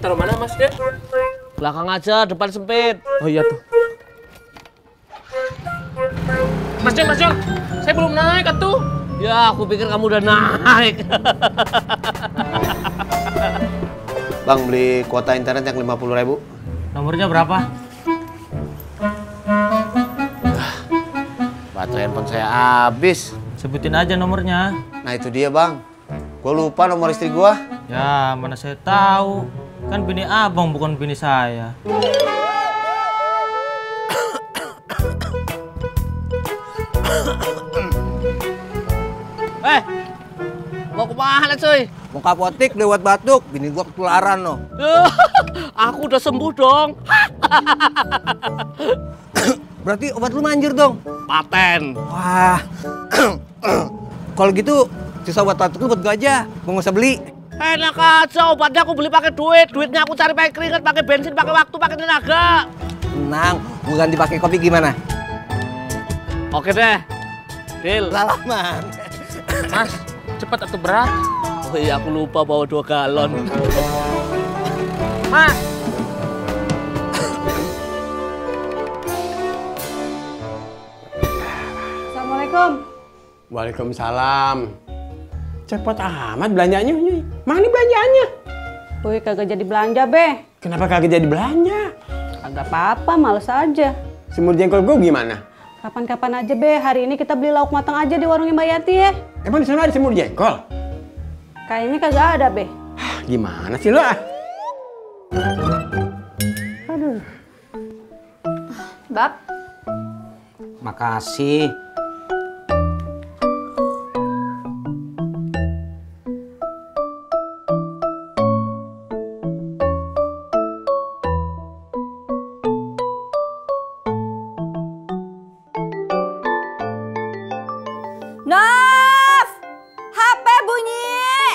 taruh mana Mas Dek? Belakang aja, depan sempit. Oh iya tuh. Mas Jor, saya belum naik atuh. Ya, aku pikir kamu udah naik. Bang, beli kuota internet yang 50.000. Nomornya berapa? Baterai handphone saya habis. Sebutin aja nomornya. Nah itu dia bang. Gue lupa nomor istri gue. Ya, mana saya tahu. Kan bini abang bukan bini saya. Mau kemana cuy? Mau ke apotek lewat batuk. Bini gue ketularan loh. Aku udah sembuh dong. Berarti obat lu manjur dong. Paten. Wah. Kalau gitu sisa obat batuk lu buat gue aja. Gue nggak usah beli. Enak aja, obatnya aku beli pakai duit. Duitnya aku cari pakai keringat, pakai bensin, pakai waktu, pakai tenaga. Tenang, gue ganti pakai kopi gimana? Oke deh. Deal. Lalaman. Mas, cepat atau berat? Oh iya, aku lupa bawa 2 galon. Mas. Assalamualaikum. Waalaikumsalam. Cepet amat belanjanya. Mana nih belanjaannya? Boy kagak jadi belanja, Be. Kenapa kagak jadi belanja? Kagak apa-apa, males aja. Semur jengkol gue gimana? Kapan-kapan aja, Be. Hari ini kita beli lauk matang aja di warungnya Mbak Yati ya. Emang di sana ada semur jengkol? Kayaknya kagak ada, Be. Gimana sih lo? Aduh. Bab, Makasih. Nov! HP bunyi!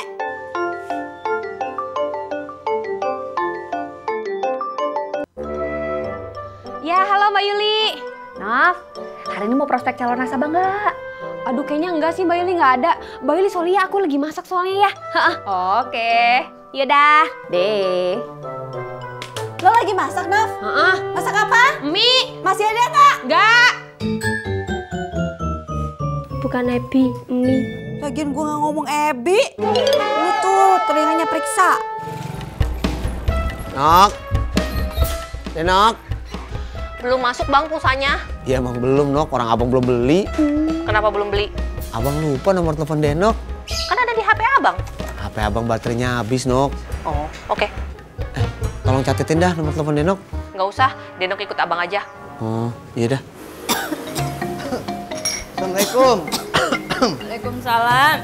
Ya, halo Mbak Yuli. Nov, hari ini mau prospek calon nasabah nggak? Aduh, kayaknya enggak sih Mbak Yuli, nggak ada. Mbak Yuli, soalnya aku lagi masak soalnya ya. Oke, yaudah. Deh. Lo lagi masak, Nov? Masak apa? Mie. Masih ada nggak? Nggak. Bukan Ebi, mie. Lagian gue nggak ngomong Ebi. Lu tuh telinganya periksa. Nok. Nok. Belum masuk bang pulsanya. Ya emang belum Nok, orang abang belum beli. Kenapa belum beli? Abang lupa nomor telepon Denok. Kan ada di HP abang. HP abang baterainya habis Nok. Oh, oke. Tolong catetin dah nomor telepon Denok. Nggak usah, Denok ikut abang aja. Oh, iya dah. Assalamualaikum. Waalaikumsalam.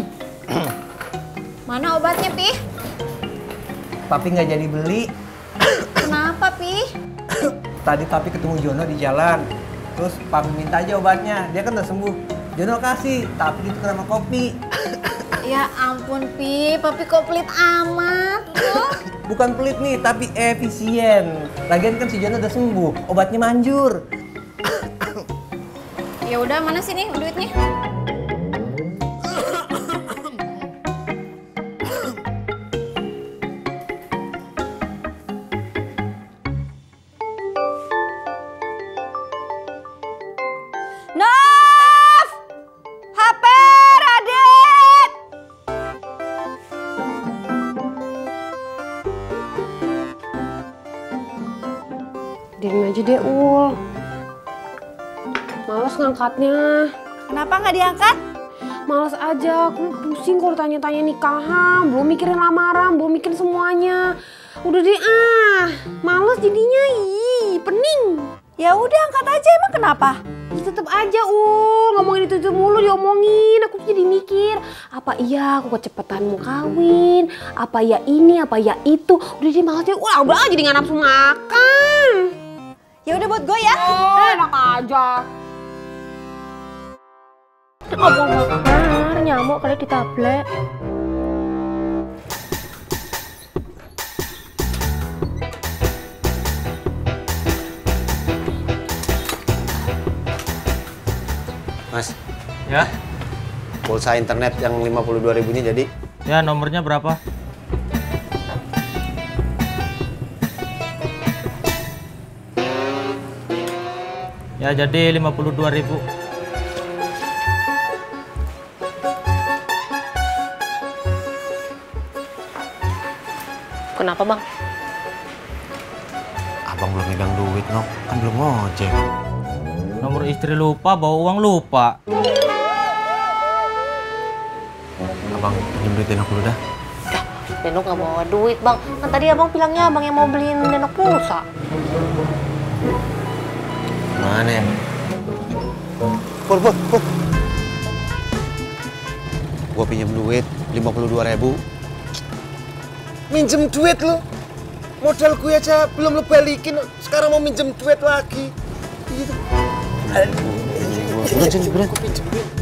Mana obatnya, Pi? Papi nggak jadi beli. Kenapa, Pi? Tadi Papi ketemu Jono di jalan. Terus Papi minta aja obatnya. Dia kan udah sembuh. Jono kasih, tapi itu sama kopi. Ya ampun, Pi. Papi kok pelit amat. Bukan pelit nih, tapi efisien. Lagian kan si Jono udah sembuh. Obatnya manjur. Ya udah, mana sih nih duitnya? Nov! HP Radit! Diam aja deh, Ul. Males ngangkatnya. Kenapa nggak diangkat? Males aja, aku pusing kalau tanya-tanya nikahan. Belum mikirin lamaran, belum mikirin semuanya. Udah deh, males jadinya. Ih, pening. Ya udah, angkat aja. Emang kenapa? Ya tetep aja, ngomongin itu mulu diomongin. Aku tuh jadi mikir, apa iya aku kecepetan mau kawin? Apa ya ini, apa ya itu? Udah deh, males deh. Udah jadi nggak nafsu makan. Ya udah buat gue ya. Enak aja. Ngomong nyamuk kali di tablet. Mas. Ya? Pulsa internet yang 52.000 ini jadi? Ya, nomornya berapa? Ya jadi 52.000. Kenapa bang? Abang belum megang duit, Nok. Kan belum ngojek. Nomor istri lupa, bawa uang lupa. Abang pinjam duit Denok dulu dah. Denok nggak bawa duit bang. Kan tadi abang bilangnya abang yang mau beliin Denok pulsa. Mana ya? Pur. Gua pinjam duit 52.000. Minjem duit lu? Modal gue aja belum lu balikin, sekarang mau minjem duit lagi. Gitu. Buruan.